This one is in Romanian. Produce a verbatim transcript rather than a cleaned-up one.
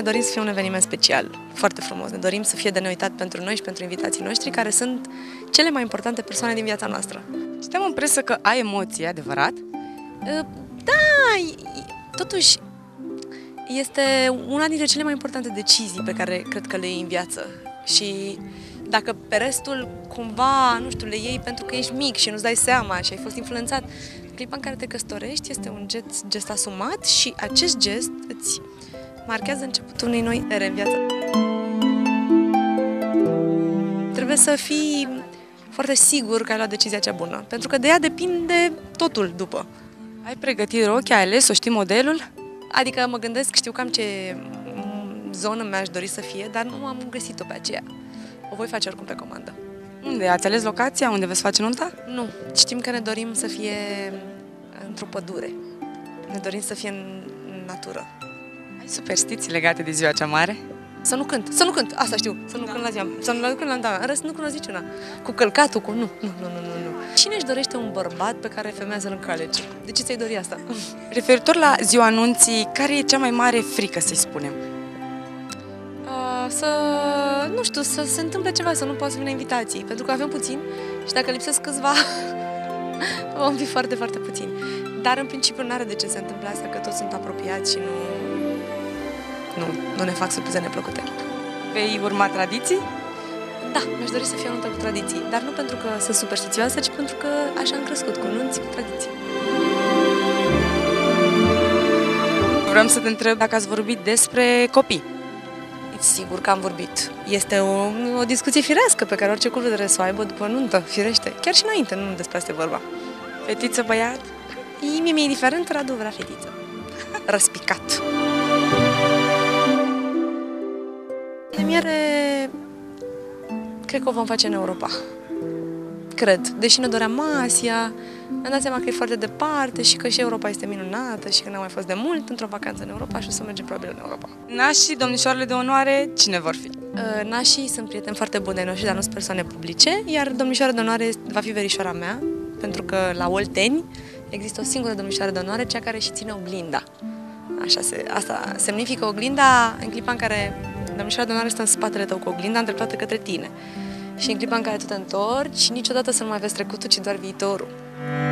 dorim să fie un eveniment special, foarte frumos. Ne dorim să fie de neuitat pentru noi și pentru invitații noștri, care sunt cele mai importante persoane din viața noastră. Citeam în presă că ai emoții, adevărat? Da, totuși este una dintre cele mai importante decizii pe care cred că le iei în viață. Și dacă pe restul cumva, nu știu, le iei pentru că ești mic și nu-ți dai seama și ai fost influențat, în clipa în care te căsătorești este un gest, gest asumat și acest gest îți marchează începutul unei noi ere în viață. Trebuie să fii foarte sigur că ai luat decizia cea bună, pentru că de ea depinde totul după. Ai pregătit rochia, ai ales-o, știi modelul? Adică mă gândesc, știu cam ce zonă mi-aș dori să fie, dar nu am găsit-o pe aceea. O voi face oricum pe comandă. Unde? Ați ales locația unde veți face nunta? Nu. Știm că ne dorim să fie într-o pădure. Ne dorim să fie în natură. Ai superstiții legate de ziua cea mare? Să nu cânt. Să nu cânt. Asta știu. Să nu da. cânt la ziua. Să nu cânt la da. În rest nu cunosc niciuna. Cu călcatul, cu... Nu, nu, nu, nu, nu. Cine își dorește un bărbat pe care femeia să-l încalece? De ce ți-ai dori asta? Referitor la ziua anunții, care e cea mai mare frică, să-i spunem? Uh, să... Nu știu, să se întâmple ceva, să nu poată să vină invitații. Pentru că avem puțin și dacă lipsesc câțiva, vom fi foarte, foarte puțini. Dar în principiu nu are de ce se întâmple asta, că toți sunt apropiați și nu... Nu, nu ne fac surprize neplăcute. Vei urma tradiții? Da, mi-aș dori să fie o nuntă cu tradiții, dar nu pentru că sunt superstițioasă, ci pentru că așa am crescut, cu nunți, cu tradiții. Vreau să te întreb dacă ați vorbit despre copii. Sigur că am vorbit. Este o, o discuție firească pe care orice cuplu trebuie să o aibă după nuntă, firește. Chiar și înainte, nu despre asta e vorba. Fetiță, băiat? Mie mi-e indiferent, Radu vrea fetiță. Răspicat. Premiere, cred că o vom face în Europa. Cred. Deși ne doream Asia, mi-am dat seama că e foarte departe și că și Europa este minunată și că n-am mai fost de mult într-o vacanță în Europa și o să mergem probabil în Europa. Nașii, domnișoarele de onoare, cine vor fi? Nașii sunt prieteni foarte buni de noștri, dar nu sunt persoane publice, iar domnișoara de onoare va fi verișoara mea, pentru că la Olteni există o singură domnișoară de onoare, cea care și ține oglinda. Așa se, asta semnifică oglinda în clipa în care domnișoara de onoare stă în spatele tău cu oglinda îndreptată către tine. Și în clipa în care tu te întorci, niciodată să nu mai vezi trecutul, ci doar viitorul.